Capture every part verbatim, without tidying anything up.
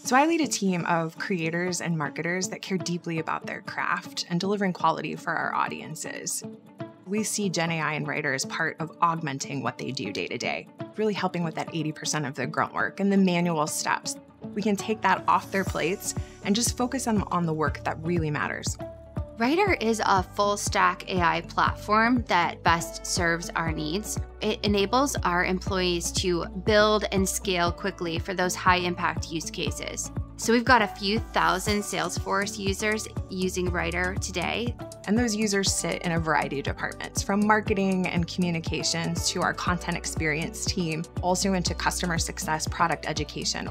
So I lead a team of creators and marketers that care deeply about their craft and delivering quality for our audiences. We see Gen A I and Writer as part of augmenting what they do day to day, really helping with that eighty percent of the grunt work and the manual steps. We can take that off their plates and just focus on, on the work that really matters. Writer is a full-stack A I platform that best serves our needs. It enables our employees to build and scale quickly for those high-impact use cases. So we've got a few thousand Salesforce users using Writer today. And those users sit in a variety of departments, from marketing and communications to our content experience team, also into customer success, product education.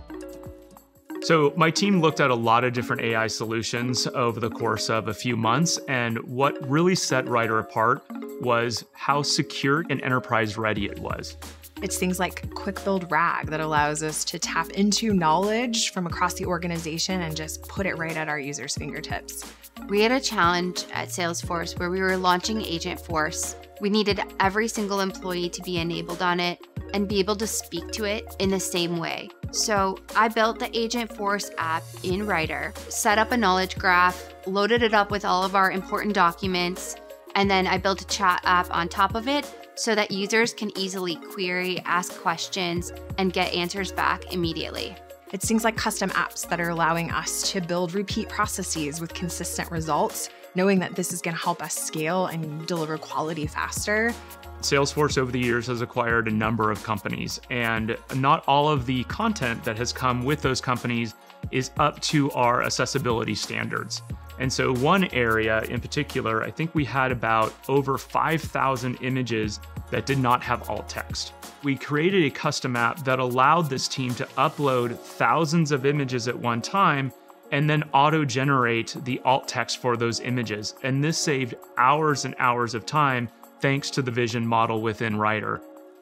So my team looked at a lot of different A I solutions over the course of a few months, and what really set Writer apart was how secure and enterprise ready it was. It's things like quick build RAG that allows us to tap into knowledge from across the organization and just put it right at our users' fingertips. We had a challenge at Salesforce where we were launching Agentforce. We needed every single employee to be enabled on it and be able to speak to it in the same way. So I built the Agentforce app in Writer, set up a knowledge graph, loaded it up with all of our important documents, and then I built a chat app on top of it so that users can easily query, ask questions, and get answers back immediately. It's things like custom apps that are allowing us to build repeat processes with consistent results, knowing that this is going to help us scale and deliver quality faster. Salesforce over the years has acquired a number of companies, and not all of the content that has come with those companies is up to our accessibility standards. And so one area in particular, I think we had about over five thousand images that did not have alt text. We created a custom app that allowed this team to upload thousands of images at one time and then auto-generate the alt text for those images. And this saved hours and hours of time thanks to the vision model within Writer.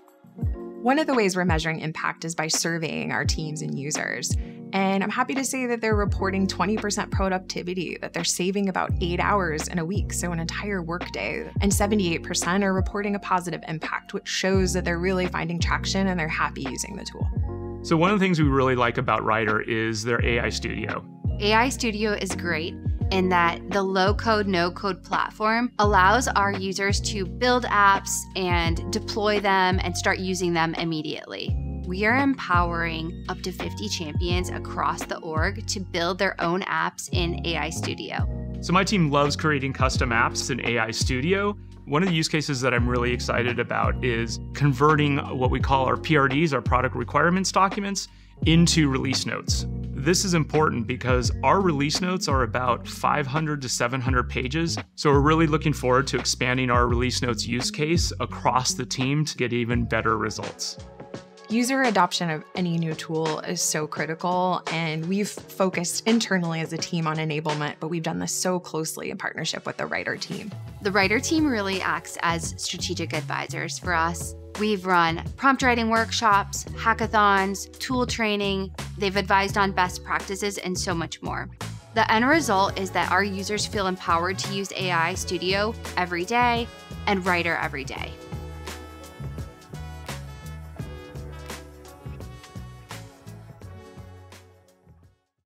One of the ways we're measuring impact is by surveying our teams and users. And I'm happy to say that they're reporting twenty percent productivity, that they're saving about eight hours in a week, so an entire workday. And seventy-eight percent are reporting a positive impact, which shows that they're really finding traction and they're happy using the tool. So one of the things we really like about Writer is their A I Studio. A I Studio is great in that the low-code, no-code platform allows our users to build apps and deploy them and start using them immediately. We are empowering up to fifty champions across the org to build their own apps in A I Studio. So my team loves creating custom apps in A I Studio. One of the use cases that I'm really excited about is converting what we call our P R Ds, our product requirements documents, into release notes. This is important because our release notes are about five hundred to seven hundred pages. So we're really looking forward to expanding our release notes use case across the team to get even better results. User adoption of any new tool is so critical, and we've focused internally as a team on enablement, but we've done this so closely in partnership with the Writer team. The Writer team really acts as strategic advisors for us. We've run prompt writing workshops, hackathons, tool training. They've advised on best practices and so much more. The end result is that our users feel empowered to use A I Studio every day and Writer every day.